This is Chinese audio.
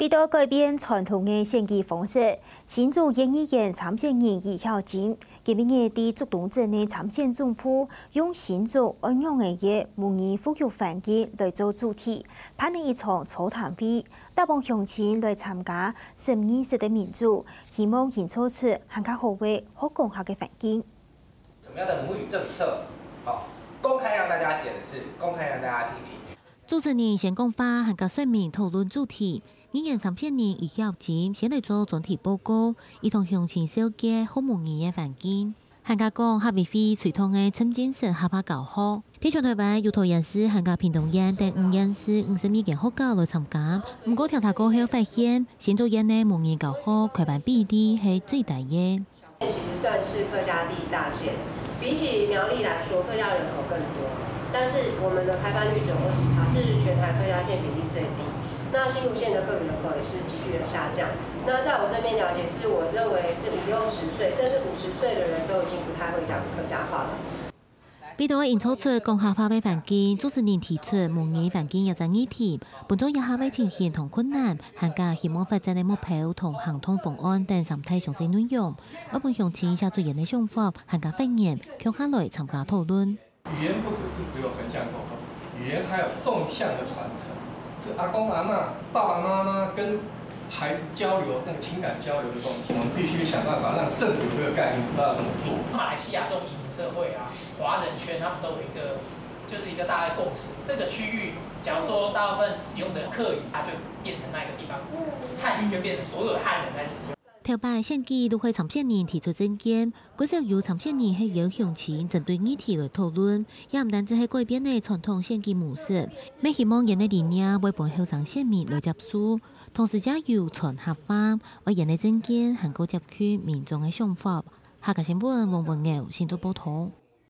为了改变传统的选举方式，新竹县议员参选人易孝金今日伫竹东镇的参选总铺，用新竹安养的模拟教育环境来做主题，办理一场座谈会，大帮乡亲来参加12式的民主，希望营造出更加好的可共学的环境。 什么样的母语政策？公开让大家检视，公开让大家批评。 主持人先讲话，和甲选民讨论主题。议员参选人易孝金先来做专题报告，伊同乡亲小结好模拟的环境。和甲讲合委会传统的沉浸式合法教学。天上台湾有托人士和甲屏东县等5人士50米间学校来参加。不过调查过后发现，新竹县的模拟教学开办比例是最大的。 其实算是客家第一大县，比起苗栗来说，客家人口更多。但是我们的开办率只有20%，是全台客家县比例最低。那新竹县的客语人口也是急剧的下降。那在我这边了解，是我认为是50、60岁，甚至50岁的人都已经不太会讲客家话了。 为了营造出共学化的环境，主持人提出模拟环境有个议题，本周也下会呈现同困难，和加希望发展的目标同行动方案等3体详细内容。我们乡亲写出人的想法，和加发言，共下来参加讨论。 语言不只有横向沟通，语言还有纵向的传承，是阿公阿嬷、爸爸妈妈跟孩子交流那个情感交流的东西。我们必须想办法让政府这个概念知道要怎么做。 马来西亚这种移民社会啊，华人圈他们都有一个大家共识。这个区域，假如说大部分使用的客语，它就变成那个地方，汉语就变成所有的汉人在使用。 头摆选举都会参选人提出政见，不少有参选人係有乡亲针对议题来讨论，也唔单止係改變嘅傳統選舉模式，咩希望人嘅理念為本後生選民來接受，同時也有全合法，為人嘅政見能夠接取民眾嘅想法。下個新聞黃文堯先做報道。